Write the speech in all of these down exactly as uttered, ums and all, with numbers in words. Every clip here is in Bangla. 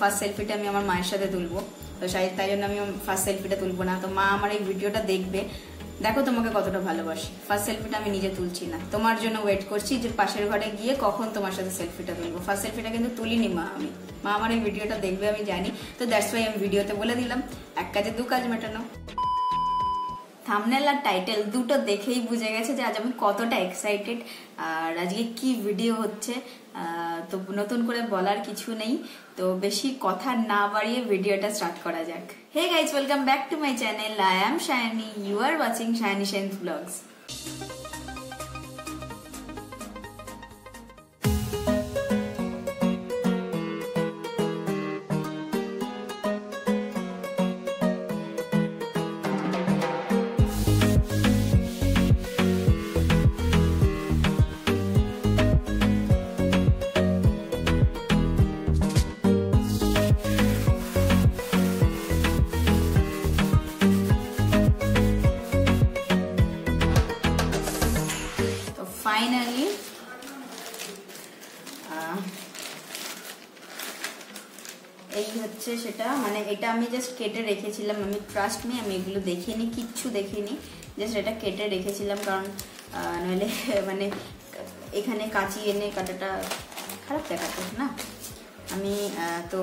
ফার্স্ট সেলফিটা আমি আমার মায়ের সাথে তুলবো, তো তাই জন্য আমি ফার্স্ট সেলফিটা তুলবো না। তো মা আমার এই ভিডিওটা দেখবে, দেখো তোমাকে কতটা ভালোবাসি। ফার্স্ট সেলফিটা আমি নিজে তুলছি না, তোমার জন্য ওয়েট করছি যে পাশের ঘরে গিয়ে কখন তোমার সাথে সেলফিটা তুলবো। ফার্স্ট সেলফিটা কিন্তু তুলিনি মা আমি, মা আমার এই ভিডিওটা দেখবে আমি জানি, তো দ্যাটস ওয়াই আমি ভিডিওতে বলে দিলাম, এক কাজে দু কাজ মেটানো। থাম্বনেল আর টাইটেল দুটো দেখেই বুঝে গেছে যে আজ আমি কতটা এক্সাইটেড, আর আজকে কি ভিডিও হচ্ছে। তো নতুন করে বলার কিছু নেই, তো বেশি কথা না বাড়িয়ে ভিডিওটা স্টার্ট করা যাক। Hey guys, welcome back to my channel. I am Shayani, you are watching Shayani Sen's vlogs. Finally এই হচ্ছে সেটা, মানে এটা আমি জাস্ট কেটে রেখেছিলাম। আমি ট্রাস্ট মি, আমি এগুলো দেখিনি, কিচ্ছু দেখিনি, জাস্ট এটা কেটে রেখেছিলাম, কারণ নইলে মানে এখানে কাঁচি এনে কাটাটা খারাপ দেখাতো না। আমি তো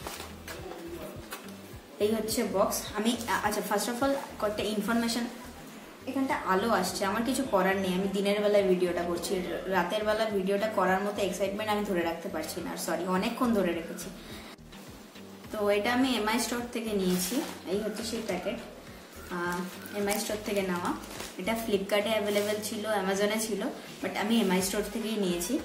এই হচ্ছে বক্স। আমি আচ্ছা ফার্স্ট অফ অল কয়েকটা ইনফরমেশন। এখানটা আলো আসছে, আমার কিছু করার নেই, আমি দিনের বেলায় ভিডিওটা করছি, রাতের বেলার ভিডিওটা করার মতো এক্সাইটমেন্ট আমি ধরে রাখতে পারছি না, আর সরি অনেকক্ষণ ধরে রেখেছি। তো এটা আমি এমআই স্টোর থেকে নিয়েছি, এই হচ্ছে সেই প্যাকেট, এমআই স্টোর থেকে নেওয়া। এটা ফ্লিপকার্টে অ্যাভেলেবেল ছিল, অ্যামাজনে ছিল, বাট আমি এমআই স্টোর থেকেই নিয়েছি।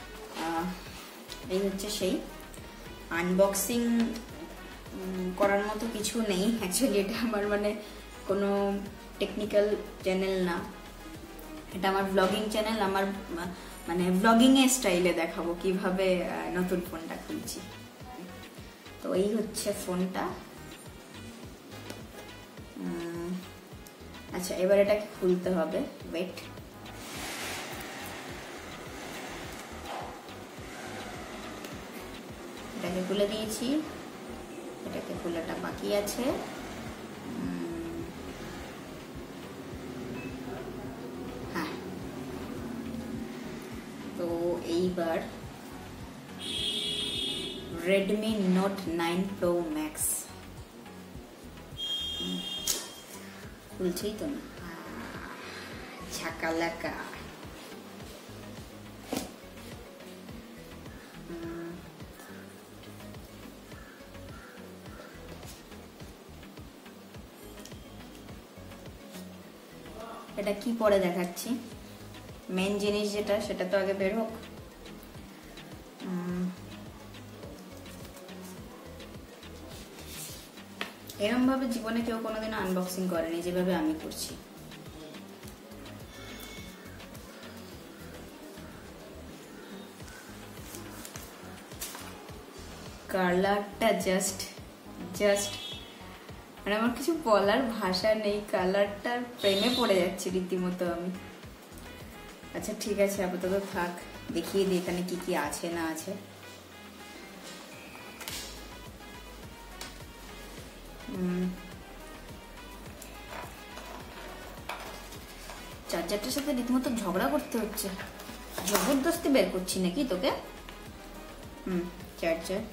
এই হচ্ছে সেই আনবক্সিং করার মতো কিছু নেই অ্যাকচুয়ালি, এটা আমার মানে কোনো টেকনিক্যাল চ্যানেল না, এটা আমার ব্লগিং চ্যানেল। আমার মানে ব্লগিং এর স্টাইলে দেখাবো কিভাবে নতুন ফোনটা খুলছি। তো এই হচ্ছে ফোনটা। আচ্ছা এবার এটাকে খুলতে হবে, ওয়েট। এটাকে খুলে দিয়েছি, এটাকে খোলাটা বাকি আছে। তো এইবার Redmi note nine pro max খুলছি তো না, ঝাকালাকা। এটা কি পরে দেখাচ্ছি, মেন জিনিস যেটা সেটা তো আগে বের হোক। এরকম ভাবে জীবনে কেউ কোনোদিন আনবক্সিং করেনি যেভাবে আমি করছি। কালারটা জাস্ট জাস্ট মানে আমার কিছু বলার ভাষা নেই, কালারটার প্রেমে পড়ে যাচ্ছে রীতিমতো আমি। আচ্ছা ঠিক আছে, আপাতত থাক, দেখিয়ে দিই এখানে কি কি আছে না আছে। চার্জারটার সাথে রীতিমতো ঝগড়া করতে হচ্ছে, জবরদস্তি বের করছি নাকি তোকে। হুম চার্জার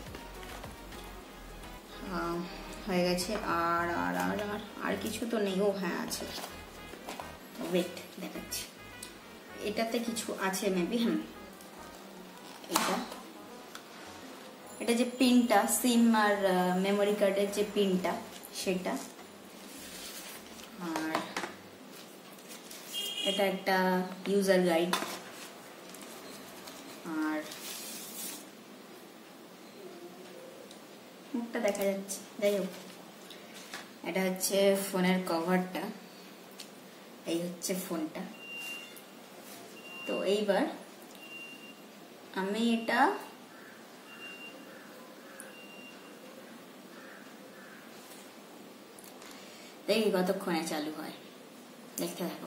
হয়ে গেছে। আর আর আর আর আর কিছু তো নেই, ও হ্যাঁ আছে, ওয়েট দেখাচ্ছি। এটাতে কিছু আছে মেবি, হ্যাঁ এটা এটা যে পিনটা, সিম আর মেমোরি কার্ডের যে পিনটা সেটা। আর এটা একটা ইউজার গাইড। আর মুখটা দেখা যাচ্ছে, যাই হোক এটা হচ্ছে ফোনের কভারটা, এই হচ্ছে ফোনটা। তো এইবার আমি এটা দেখি কতক্ষণে চালু হয়, দেখতে থাকো।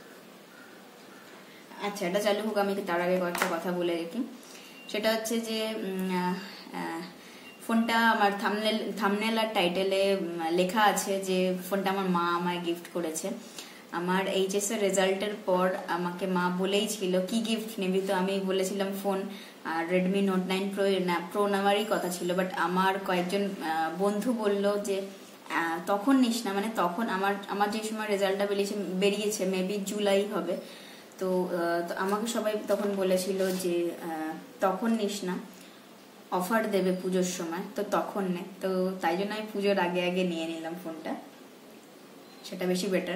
আচ্ছা এটা চালু হোক, আমি তার আগে কয়েকটা কথা বলে রাখি। সেটা হচ্ছে যে ফোনটা আমার থাম্বনেল থাম্বনেল আর টাইটেলে লেখা আছে যে ফোনটা আমার মা আমায় গিফট করেছে। আমার এইচএস এর রেজাল্টের পর আমাকে মা বলেই ছিল কি গিফট নিবি, তো আমি বলেছিলাম ফোন, আর রেডমি নোট নাইন প্রো না প্রো নেওয়ারই কথা ছিল। বাট আমার কয়েকজন বন্ধু বলল যে তখন নিস না, মানে তখন আমার আমার যে সময় রেজাল্টটা বেরিয়েছে বেরিয়েছে মেবি জুলাই হবে, তো আমাকে সবাই তখন বলেছিল যে তখন নিস না, অফার দেবে পুজোর সময়, তো তখন নে। তো তাই জন্য আমি পুজোর আগে আগে নিয়ে নিলাম ফোনটা, সেটা বেশি বেটার।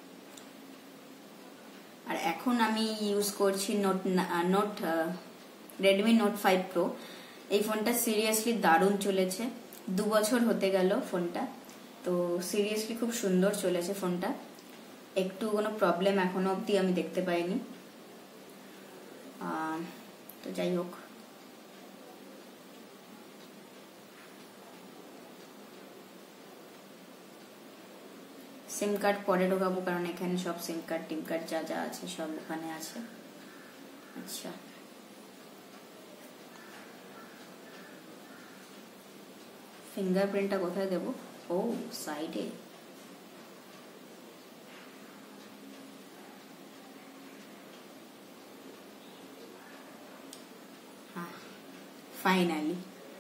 আর এখন আমি ইউজ করছি note note Redmi note five pro. এই ফোনটা সিরিয়াসলি দারুণ চলেছে, দু বছর হতে গেল ফোনটা, তো সিরিয়াসলি খুব সুন্দর চলেছে ফোনটা, একটু কোনো প্রবলেম এখনো অবধি আমি দেখতে পাইনি। তো যাই হোক, সিম কার্ড পরে ঢোকাবো, কারণ এখানে সব সিম কার্ড টিম কার্ড যা যা আছে সব ওখানে আছে। আচ্ছা, ফিঙ্গারপ্রিন্টটা কোথায় দেবো? ও সাইডে। হ্যাঁ, ফাইনালি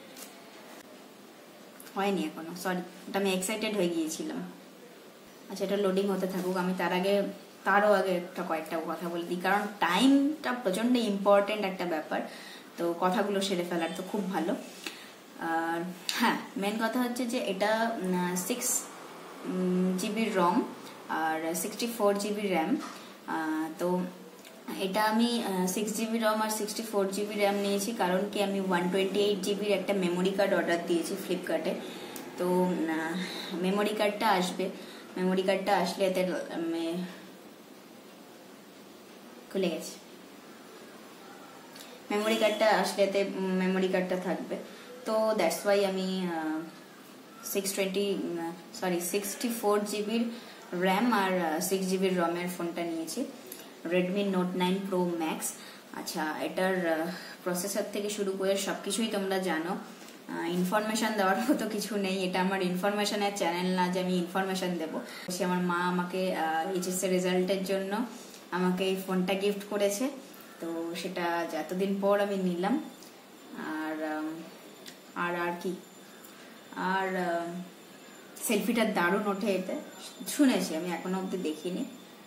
হয়নি এখনো, সরি, ওটা আমি এক্সাইটেড হয়ে গিয়েছিলাম। আচ্ছা, এটা লোডিং হতে থাকুক, আমি তার আগে তারও আগে একটা কয়েকটা কথা বলে দিই, কারণ টাইমটা প্রচন্ড ইম্পর্টেন্ট একটা ব্যাপার, তো কথাগুলো সেরে ফেলার তো খুব ভালো। আর হ্যাঁ, মেন কথা হচ্ছে যে এটা সিক্স জিবির রম আর সিক্সটি ফোর জিবি র্যাম। তো এটা আমি সিক্স জিবি রম আর সিক্সটি ফোর জিবি র্যাম নিয়েছি, কারণ কি আমি ওয়ান টোয়েন্টি এইট জিবির একটা মেমোরি কার্ড অর্ডার দিয়েছি ফ্লিপকার্টে। তো মেমোরি কার্ডটা আসবে, মেমোরি কার্ডটা আসলে এতে খুলে গেছে, মেমোরি কার্ডটা আসলে এতে মেমোরি কার্ডটা থাকবে। তো দ্যাটস ওয়াই আমি six twenty sorry sixty four জিবির র্যাম আর সিক্স জিবির রমের ফোনটা নিয়েছি, Redmi note nine pro max. আচ্ছা, এটার প্রসেসর থেকে শুরু করে সবকিছুই তোমরা জানো, ইনফরমেশন দেওয়ার মতো কিছু নেই, এটা আমার ইনফরমেশনের চ্যানেল না যে আমি ইনফরমেশন দেবো। সে আমার মা আমাকে এইচএস এর রেজাল্টের জন্য আমাকে এই ফোনটা গিফট করেছে, তো সেটা এতদিন পর আমি নিলাম। আর আর আর কি আর সেলফিটা দারুণ ওঠে এতে, শুনেছি, আমি এখনো অব্দি দেখিনি।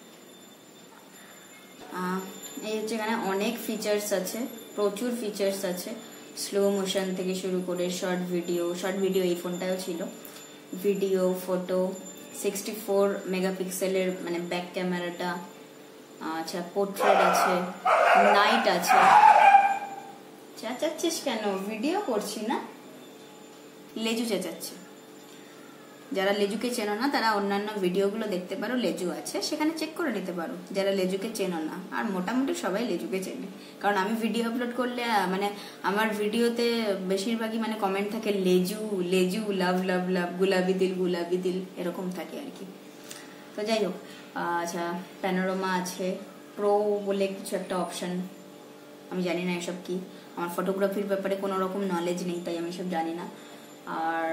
এই হচ্ছে এখানে অনেক ফিচার্স আছে, প্রচুর ফিচার্স আছে, স্লো মোশন থেকে শুরু করে শর্ট ভিডিও, শর্ট ভিডিও এই ফোনটাও ছিল, ভিডিও, ফটো, সিক্সটি ফোর মেগাপিক্সেলের মানে ব্যাক ক্যামেরাটা, আচ্ছা পোর্ট্রেট আছে, নাইট আছে। চেঁচাচ্ছিস কেন? ভিডিও করছি না। লেজু চেঁচাচ্ছে, যারা লেজুকে চেনো না তারা অন্যান্য ভিডিওগুলো দেখতে পারো, লেজু আছে সেখানে চেক করে নিতে পারো, যারা লেজুকে চেনো না। আর মোটামুটি সবাই লেজুকে চেনে, কারণ আমি ভিডিও আপলোড করলে মানে আমার ভিডিওতে বেশিরভাগই মানে কমেন্ট থাকে লেজু লেজু, লাভ লাভ লাভ, গুলাবি দিল গুলাবি দিল, এরকম থাকে আর কি। তো যাই হোক, আচ্ছা প্যানোরামা আছে, প্রো বলে কিছু একটা অপশন, আমি জানি না এসব কি, আমার ফটোগ্রাফির ব্যাপারে কোনো রকম নলেজ নেই, তাই আমি সব জানি না। আর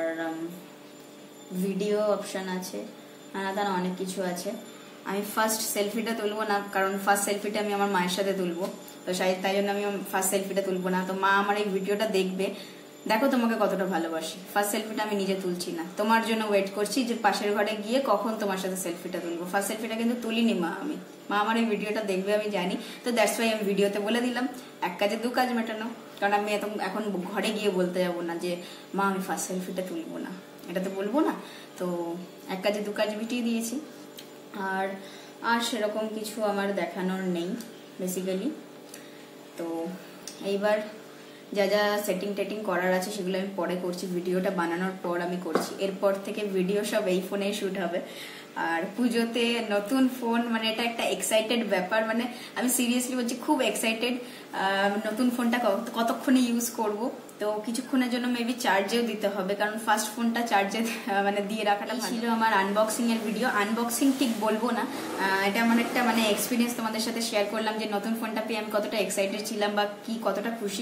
ভিডিও অপশন আছে, নানা তারা অনেক কিছু আছে। আমি ফার্স্ট সেলফিটা তুলবো না, কারণ ফার্স্ট সেলফিটা আমি আমার মায়ের সাথে তুলবো, তো তাই জন্য আমি ফার্স্ট সেলফিটা তুলবো না। তো মা আমার এই ভিডিওটা দেখবে, দেখো তোমাকে কতটা ভালোবাসি, ফার্স্ট সেলফিটা আমি নিজে তুলছি না, তোমার জন্য ওয়েট করছি যে পাশের ঘরে গিয়ে কখন তোমার সাথে সেলফিটা তুলবো। ফার্স্ট সেলফিটা কিন্তু তুলিনি মা, আমি মা আমার এই ভিডিওটা দেখবে আমি জানি, তো দ্যাটস ওয়াই আমি ভিডিওতে বলে দিলাম, এক কাজে দু কাজ মেটানো। কারণ আমি এখন ঘরে গিয়ে বলতে যাবো না যে মা আমি ফার্স্ট সেলফিটা তুলবো না, এটা তো বলবো না, তো এক কাজে দু কাজ মিটিয়ে দিয়েছি। আর আর সেরকম কিছু আমার দেখানোর নেই বেসিক্যালি। তো এইবার যা যা সেটিং টেটিং করার আছে সেগুলো আমি পরে করছি, ভিডিওটা বানানোর পর আমি করছি। এরপর থেকে ভিডিও সব এই ফোনেই শ্যুট হবে। আর পুজোতে নতুন ফোন, মানে এটা একটা এক্সাইটেড ব্যাপার, মানে আমি সিরিয়াসলি বলছি খুব এক্সাইটেড। নতুন ফোনটা কতক্ষণে ইউজ করব, তো কিছুক্ষণের জন্য মেবি চার্জেও দিতে হবে, কারণ ফার্স্ট ফোনটা চার্জে মানে দিয়ে রাখাটা ছিল। আমার আনবক্সিং এর ভিডিও, আনবক্সিং ঠিক বলবো না, এটা আমার একটা মানে এক্সপিরিয়েন্স তোমাদের সাথে শেয়ার করলাম যে নতুন ফোনটা পেয়ে আমি কতটা এক্সাইটেড ছিলাম বা কি কতটা খুশি।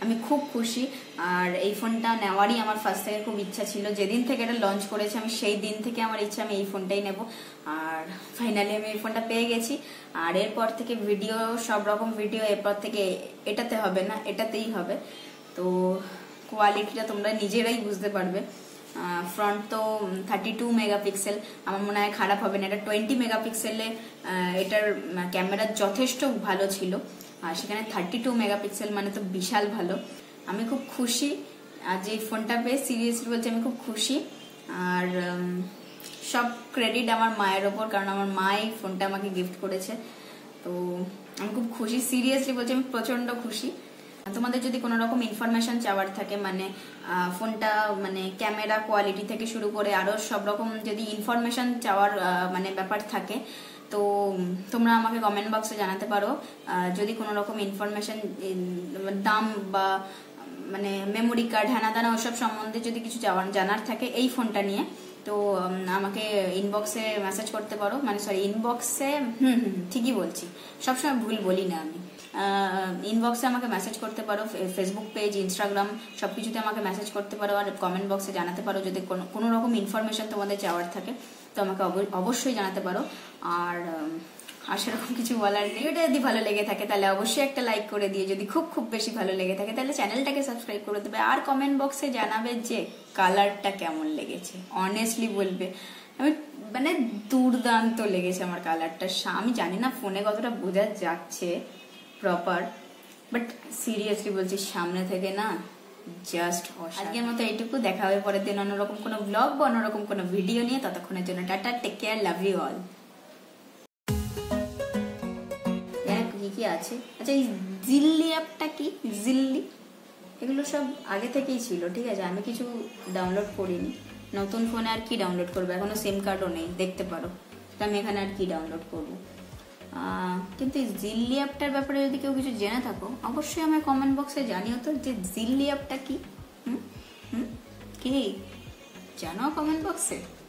আমি খুব খুশি। আর এই ফোনটা নেওয়ারই আমার ফার্স্ট থেকে খুব ইচ্ছা ছিল, যেদিন থেকে এটা লঞ্চ করেছে আমি সেই দিন থেকে আমার ইচ্ছা আমি এই ফোনটাই নেব। আর ফাইনালি আমি এই ফোনটা পেয়ে গেছি। আর এরপর থেকে ভিডিও, সব রকম ভিডিও এরপর থেকে এটাতে হবে না, এটাতেই হবে। তো কোয়ালিটিটা তোমরা নিজেরাই বুঝতে পারবে। ফ্রন্ট তো থার্টি টু মেগাপিক্সেল, আমার মনে হয় খারাপ হবে না। এটা টোয়েন্টি মেগাপিক্সেলে এটার ক্যামেরা যথেষ্ট ভালো ছিল, আর সেখানে থার্টি টু মেগাপিক্সেল মানে তো বিশাল ভালো। আমি খুব খুশি আর যে ফোনটা পেয়ে, সিরিয়াসলি বলছি আমি খুব খুশি। আর সব ক্রেডিট আমার মায়ের ওপর, কারণ আমার মা এই ফোনটা আমাকে গিফট করেছে। তো আমি খুব খুশি, সিরিয়াসলি বলছি আমি প্রচন্ড খুশি। তোমাদের যদি কোনো রকম ইনফরমেশন চাওয়ার থাকে, মানে ফোনটা মানে ক্যামেরা কোয়ালিটি থেকে শুরু করে আরো সব রকম যদি ইনফরমেশন চাওয়ার মানে ব্যাপার থাকে, তো তোমরা আমাকে কমেন্ট বক্সে জানাতে পারো। যদি কোনো রকম ইনফরমেশন, দাম বা মানে মেমোরি কার্ড হ্যানা দানা ওসব সম্বন্ধে যদি কিছু জানার থাকে এই ফোনটা নিয়ে, তো আমাকে ইনবক্সে মেসেজ করতে পারো। মানে সরি ইনবক্সে, হুম হুম ঠিকই বলছি, সবসময় ভুল বলি না আমি। ইনবক্সে আমাকে মেসেজ করতে পারো, ফেসবুক পেজ, ইনস্টাগ্রাম সবকিছুতে আমাকে মেসেজ করতে পারো। আর কমেন্ট বক্সে জানাতে পারো যদি কোনো রকম ইনফরমেশন তোমাদের চাওয়ার থাকে, তো আমাকে অবশ্যই জানাতে পারো। আর আর সেরকম কিছু বলার নেই। ভিডিওটা যদি ভালো লেগে থাকে তাহলে অবশ্যই একটা লাইক করে দিয়ে, যদি খুব খুব বেশি ভালো লেগে থাকে তাহলে চ্যানেলটাকে সাবস্ক্রাইব করে দেবে। আর কমেন্ট বক্সে জানাবে যে কালারটা কেমন লেগেছে, অনেস্টলি বলবে। আমি মানে দুর্দান্ত লেগেছে আমার কালারটা। আমি জানি না ফোনে কতটা বোঝা যাচ্ছে প্রপার, বাট সিরিয়াসলি বলছি সামনে থেকে না জাস্ট। আজকের মতো এইটুকু, দেখা হবে পরের দিন অন্যরকম কোনো ব্লগ বা অন্যরকম কোনো ভিডিও নিয়ে। ততক্ষণের জন্য tata, take care, love you all. কি কি আছে? আচ্ছা, এই জিল্লি অ্যাপটা কি? জিল্লি এগুলো সব আগে থেকেই ছিল, ঠিক আছে, আমি কিছু ডাউনলোড করিনি। নতুন ফোনে আর কি ডাউনলোড করবো, এখনো সিম কার্ডও নেই, দেখতে পারো। আমি এখানে আর কি ডাউনলোড করবো। কিন্তু এই জিল্লি অ্যাপটার ব্যাপারে যদি কেউ কিছু জেনে থাকো অবশ্যই আমার কমেন্ট বক্সে জানিও তো, যে জিল্লি অ্যাপটা কি। হুম হুম কি জানো কমেন্ট বক্সে।